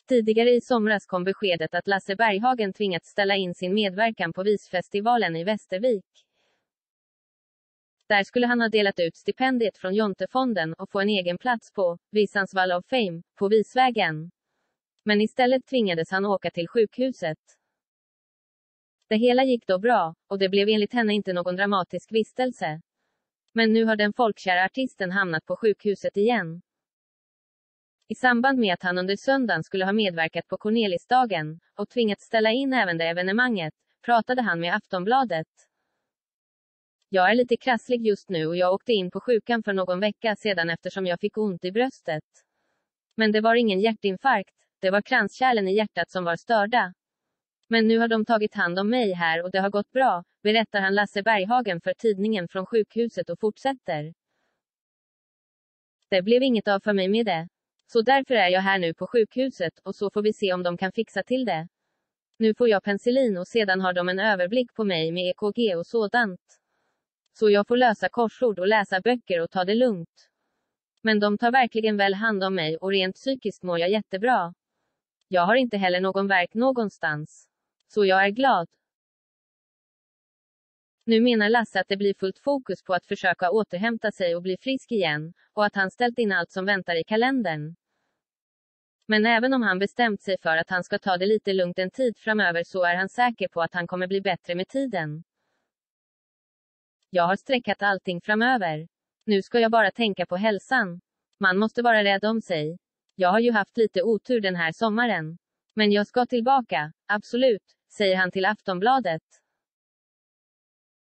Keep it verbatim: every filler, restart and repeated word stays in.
Tidigare i somras kom beskedet att Lasse Berghagen tvingats ställa in sin medverkan på Visfestivalen i Västervik. Där skulle han ha delat ut stipendiet från Jontefonden och få en egen plats på Visans Wall of Fame, på Visvägen. Men istället tvingades han åka till sjukhuset. Det hela gick då bra, och det blev enligt henne inte någon dramatisk vistelse. Men nu har den folkkära artisten hamnat på sjukhuset igen. I samband med att han under söndagen skulle ha medverkat på Cornelisdagen, och tvingats ställa in även det evenemanget, pratade han med Aftonbladet. Jag är lite krasslig just nu och jag åkte in på sjukan för någon vecka sedan eftersom jag fick ont i bröstet. Men det var ingen hjärtinfarkt, det var kranskärlen i hjärtat som var störda. Men nu har de tagit hand om mig här och det har gått bra, berättar han Lasse Berghagen för tidningen från sjukhuset och fortsätter. Det blev inget av för mig med det. Så därför är jag här nu på sjukhuset och så får vi se om de kan fixa till det. Nu får jag penicillin och sedan har de en överblick på mig med E K G och sådant. Så jag får lösa korsord och läsa böcker och ta det lugnt. Men de tar verkligen väl hand om mig och rent psykiskt mår jag jättebra. Jag har inte heller någon värk någonstans. Så jag är glad. Nu menar Lasse att det blir fullt fokus på att försöka återhämta sig och bli frisk igen, och att han ställt in allt som väntar i kalendern. Men även om han bestämt sig för att han ska ta det lite lugnt en tid framöver så är han säker på att han kommer bli bättre med tiden. Jag har sträckat allting framöver. Nu ska jag bara tänka på hälsan. Man måste vara rädd om sig. Jag har ju haft lite otur den här sommaren. Men jag ska tillbaka, absolut, säger han till Aftonbladet.